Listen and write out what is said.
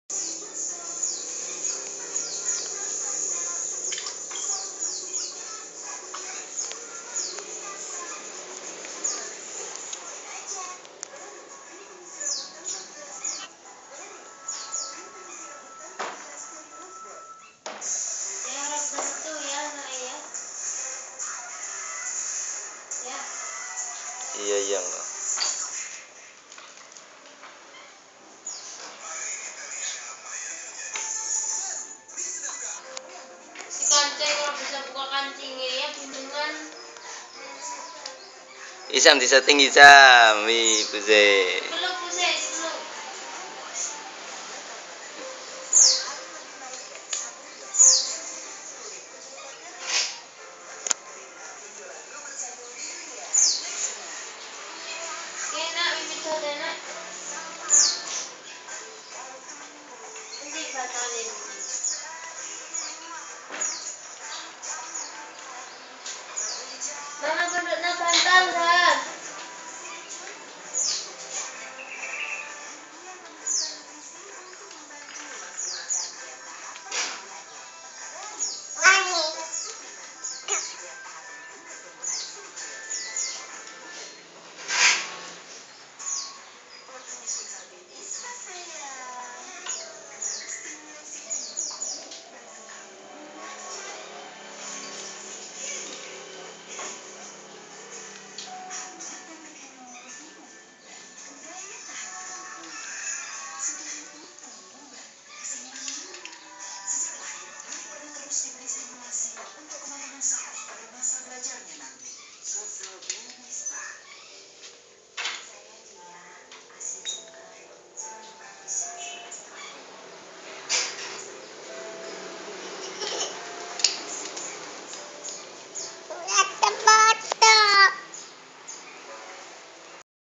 Iya iya enggak. Si kancing kalau bisa buka kancingnya ya bendungan. Isam disetting Isam, wih buze. Belum pusing belum. Enak bibit soda nak. Nanti batalin.